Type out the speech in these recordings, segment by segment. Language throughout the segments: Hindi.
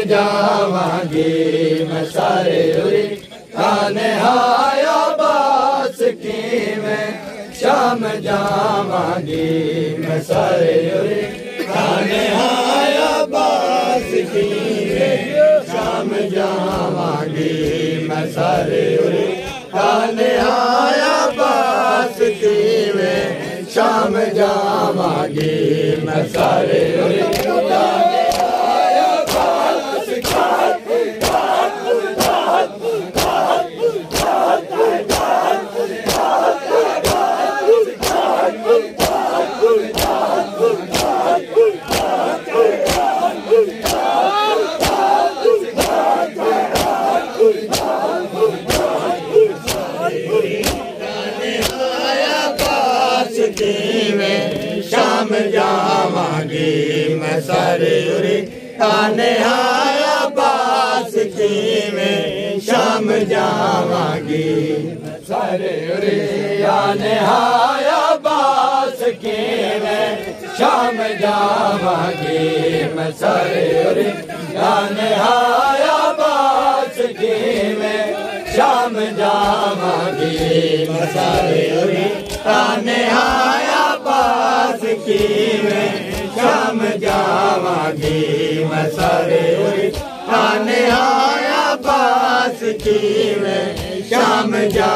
जावांगी मैं सारे उरी खाने हाया बास की मैं शाम जावांगी मैं सारे उरी खाने हाया बास की मैं शाम जावांगी मैं सारे उरी खाने हाया बास की मैं शाम जावांगी मैं सारे उरी शाम जावांगी मैं सारे उरी खाने हाया बास की मैं शाम जावांगी मैं सारे उरी खाने हाया बास की मैं शाम जावांगी मैं सारे उरी खाने हाया बास की मैं शाम जावांगी मैं सारे उरी खाने हाया बास की मैं शाम जावांगी मैं सारे उरी खाने हाया बास की मैं शाम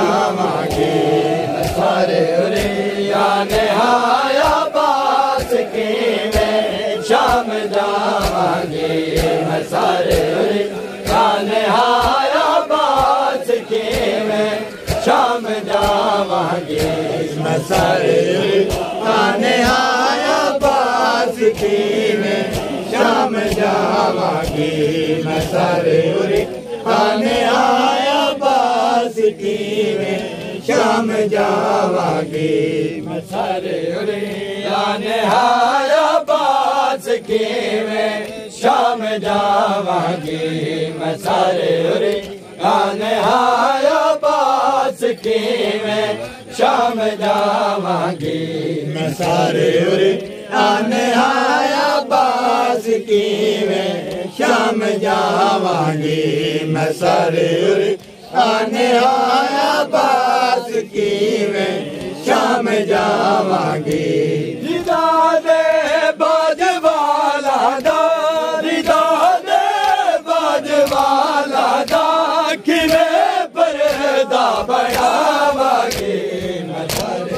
जावांगी मैं सारे उरी खाने हाया बास की मैं शाम जावांगी मैं सारे उरी खाने हाया बास की मैं शाम जावांगी मैं सारे उरी खाने हाया बास की मैं शाम जावांगी मैं सारे उरी खाने हाया बास की मैं शाम जावांगी मैं सारे उरी खाने हाया बास की मैं शाम जावांगी मैं सारे उरी खाने हाया बास की मैं शाम जावांगी मैं सारे उरी खाने हाया बास की मैं शाम जावांगी मैं सारे उरी खाने हाया बास की मैं शाम जावांगी रिदा दे बाजवाला दा रिदा दे बाजवाला दा किवे परदा बढ़ावांगी मैं सारे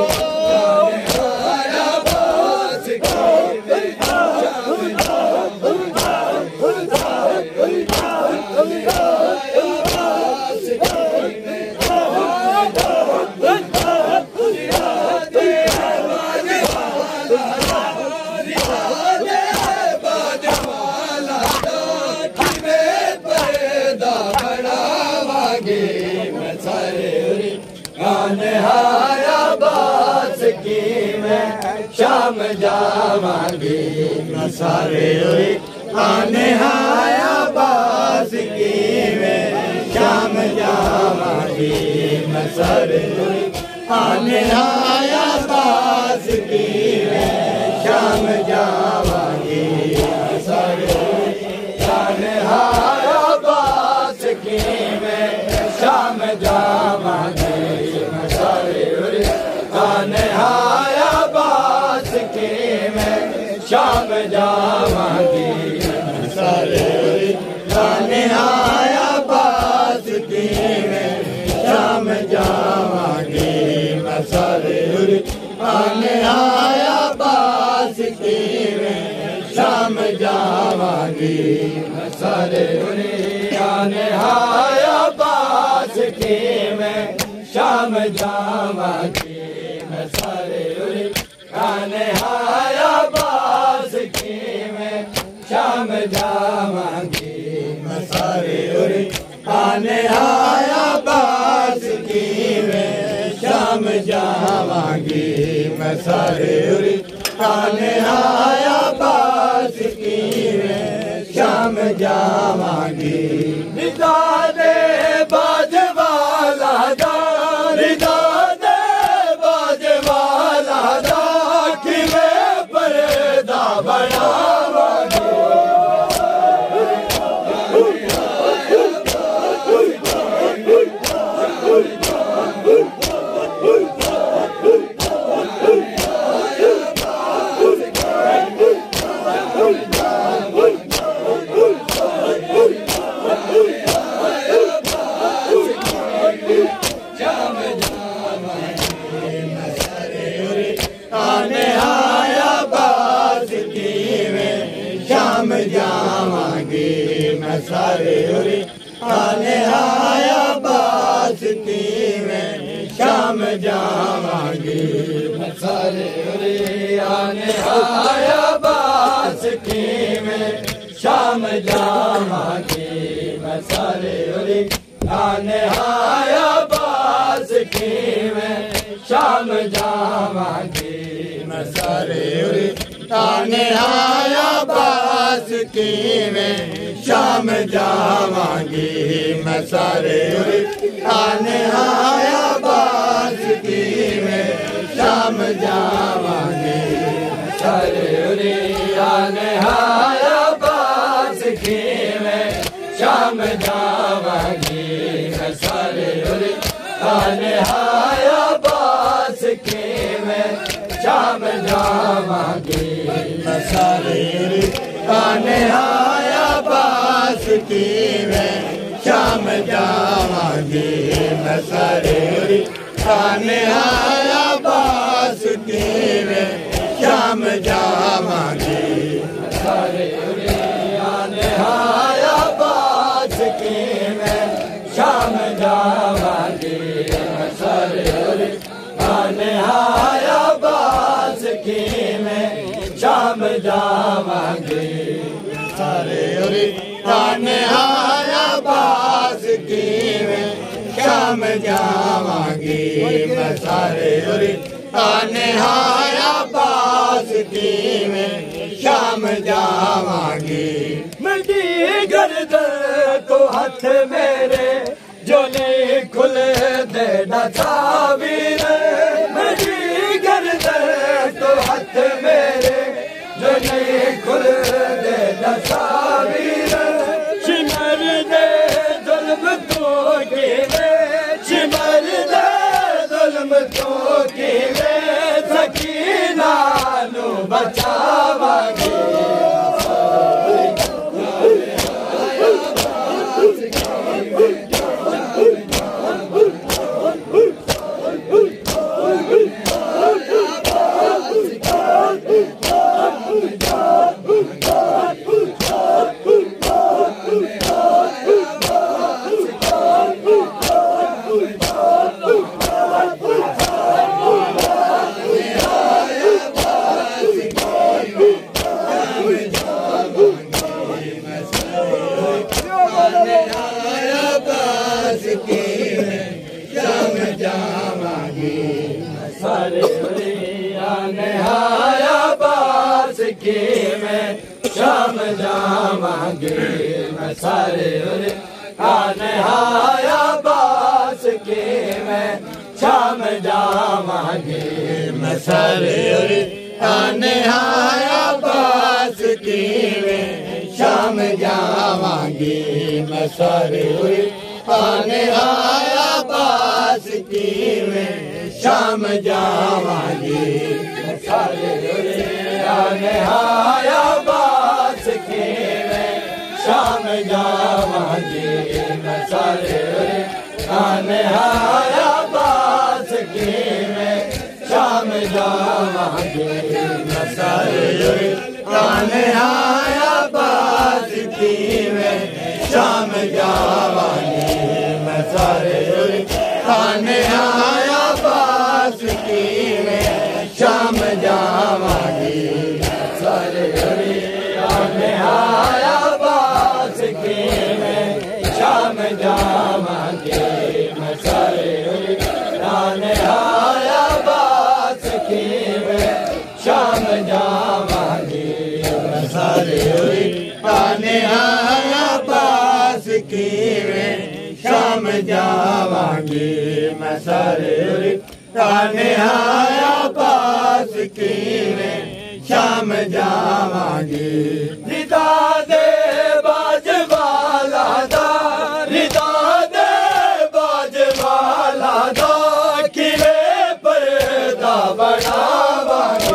खाने हाया बास की मैं शाम जावांगी मैं सारे उरी खाने हाया बास की मैं शाम जावांगी मैं सारे उरी खाने हाया बास की मैं शाम जावांगी मैं सारे उरी खाने हाया बास की मैं शाम जावांगी मैं सारे उरी खाने हाया बास की मैं शाम जावांगी मैं सारे उरी खाने हाया बास की मैं शाम जावांगी मैं सारे उरी खाने हाया बास की मैं शाम जावांगी मैं सारे उरी खाने हाया बास की मैं शाम जावांगी मैं सारे उरी खाने हाया बास की मैं शाम जावांगी मैं सारे उरी खाने हाया बास की मैं शाम जावांगी मैं सारे उरी खाने हाया बास की मैं शाम जावांगी रिदा दे बाजवाला दा रिदा दे बाजवाला दा किवे परदा बढ़ावांगी मसारे उरी आने आया बास की में शाम जावांगी मसारे उरी आने आया बास की में शाम जावांगी मसारे उरी आने आया बास की में शाम जावांगी मसारे उरी आने आया बास की में शाम जावांगी मसारे उरी आने आया बास की में शाम जावांगी मसारे उरी आने आया बास की में शाम जावांगी मसारे उरी आने आया बास की में शाम जावांगी मसारे उरी आने आया बास की में शाम जावांगी मसारे उरी आने आया बास की में शाम जावांगी मसारे उरी आने आया बास की में शाम जावांगी मसारे उरी आने आया बास की में शाम जावांगी मसारे उरी आने आया बास की में शाम जावांगी मसारे उरी आने आया बास की में शाम जावांगी मिट्टी गर्द तो हाथ मेरे जो नहीं खुले देना चावीर मिट्टी गर्द तो हाथ मेरे जो नहीं खुल देना चावीर चिमर दे जुल्म तो की चिमर दे जुल्म तो की सकीना नु बचावांगी मसारे उरी आने आया बास की में शाम जावांगी मसारे उरी आने आया बास की में शाम जावांगी मसारे उरी आने आया बास की में शाम जावांगी मसारे उरी आने आया बास की में शाम जावांगी मसारे उरी आने आया बास की में शाम जावांगी मसारे उरी आने आया बास की में शाम जावांगी मसारे उरी आने आया बास की में शाम जावांगी मसारे उरी आने आया बास की में शाम जावांगी मसारे उरी आने आया बास की में शाम जावांगी मसारे उरी आने आया बास की में शाम जावांगी मसारे उरी आने आया बास की में शाम जावांगी मसारे उरी आने आया बास की में शाम जावांगी रिदा दे बाज वाला दा रिदा दे बाज वाला दा किले पर्दा बनावांगी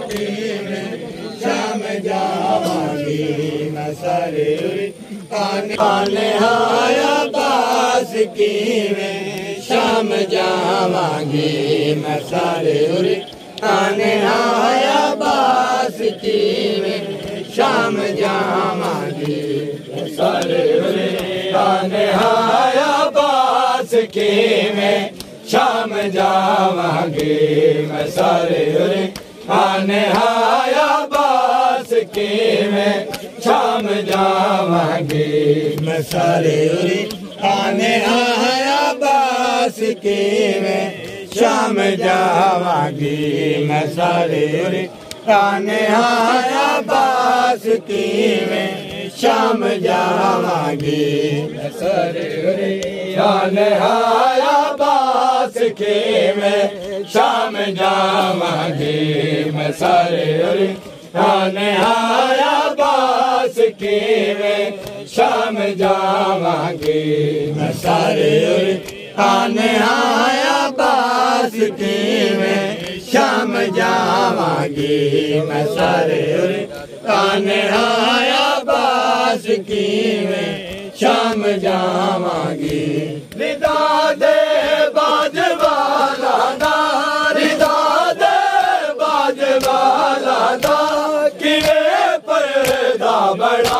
शाम जावांगी मैं सारे आने आया बास की में शाम जावांगी मैं सारे आने आया बास की में शाम जावांगी सारे आने आया बास की में शाम जावांगी मैं सारे आने आया बास की में शाम जावांगी मैं सारे आने आया बास की में शाम जावांगी मैं सारे आने आया बास की में शाम जावांगी मैं सारे आने आया बास की में शाम जावांगी मैं सारे आने आया बास की में शाम जावांगी मैं सारे आने आया बास की में शाम जावांगी मैं सारे आने आया बास की में शाम जावांगी रिदा दे बाजवाला दा रिदा दे बाजवाला दा किवे पर्दा बड़ा